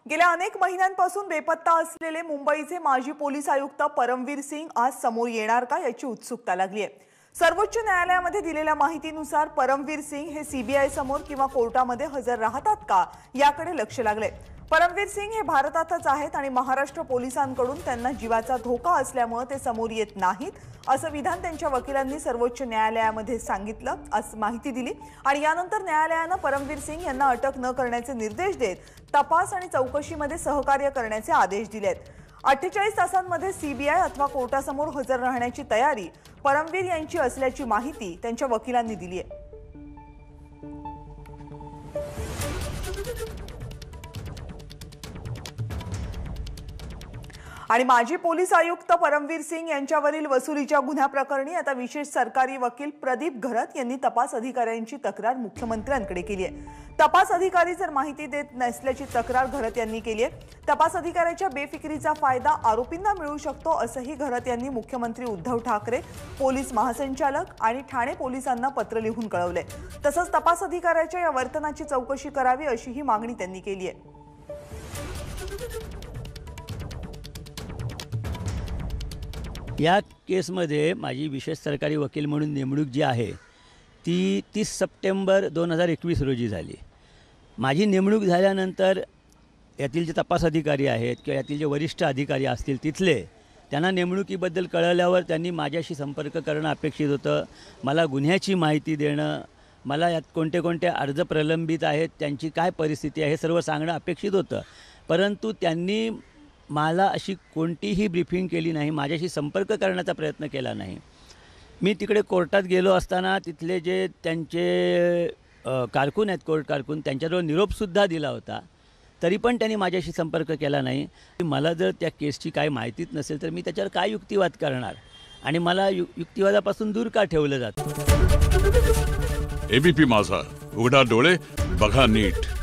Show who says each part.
Speaker 1: गेल्या अनेक महिन्यांपासून बेपत्ता असलेले मुंबईचे माजी पोलीस आयुक्त परमवीर सिंग आज समोर येणार का याची उत्सुकता लागली आहे। सर्वोच्च न्यायालयामध्ये दिलेल्या माहितीनुसार परमवीर सिंग हे सीबीआय समोर किंवा कोर्टामध्ये हजर राहतात का याकडे लक्ष लागले। परमवीर सिंग हे भारतातच आहेत आणि महाराष्ट्र पोलिसांकडून त्यांना जीवाचा धोका असल्यामुळे ते समोर येत नाहीत असं विधान त्यांच्या वकिलांनी सर्वोच्च न्यायालयामध्ये सांगितलं असं माहिती दिली आणि यानंतर न्यायालयाने परमवीर सिंग यांना अटक न करण्याचे निर्देश देत तपास आणि चौकशीमध्ये सहकार्य करण्याचे आदेश दिलेत। 48 तासांमध्ये सीबीआय अथवा कोर्टासमोर हजर राहण्याची तयारी परमवीर यांची असल्याची माहिती त्यांच्या वकिलांनी दिली आहे। आणि माजी पोलीस आयुक्त परमवीर सिंग यांच्यावरील वसुलीच्या गुन्ह्याप्रकरणी आता विशेष सरकारी वकील प्रदीप घरत यांनी तपास अधिकाऱ्यांची तक्रार मुख्यमंत्र्यांकडे केली आहे। तपास अधिकारी जर माहिती देत नसल्याची तक्रार घरत यांनी केली आहे। तपास अधिकाऱ्याच्या बेफिकिरीचा फायदा आरोपींना मिळू शकतो असंही घरत यांनी मुख्यमंत्री उद्धव ठाकरे, पोलीस महासंचालक आणि ठाणे पोलिसांना पत्र लिहून कळवले। तसंच तपास अधिकाऱ्याच्या या वर्तनाची चौकशी करावी अशीही मागणी त्यांनी केली आहे।
Speaker 2: या केसमध्ये माझी विशेष सरकारी वकील म्हणून नेमणूक जी आहे ती 30 सप्टेंबर 2021 रोजी झाली। माझी नेमणूक झाल्यानंतर यातील जे तपास अधिकारी आहेत किंवा यातील जे वरिष्ठ अधिकारी असतील तिथले त्यांना नेमणुकीबद्दल कळल्यावर त्यांनी माझ्याशी संपर्क करणं अपेक्षित होतं। मला गुन्ह्याची माहिती देणं, मला यात कोणते कोणते अर्ज प्रलंबित आहेत, त्यांची काय परिस्थिती आहे हे सर्व सांगणं अपेक्षित होतं। परंतु त्यांनी मला अशी कोणतीही ब्रीफिंग केली नाही, माझ्याशी संपर्क करण्याचा प्रयत्न केला नाही। मी तिकडे कोर्टात गेलो असताना तिथले जे त्यांचे कारकून आहेत, कोर्ट कारकून, त्यांच्याजवळ निरोपसुद्धा दिला होता, तरी पण त्यांनी माझ्याशी संपर्क केला नाही। मला जर त्या केसची काय माहितीच नसेल तर मी त्याच्यावर काय युक्तिवाद करणार आणि मला युक्तिवादापासून दूर का ठेवलं जातं।
Speaker 3: एबीपी माझा, उघडा डोळे बघा नीट।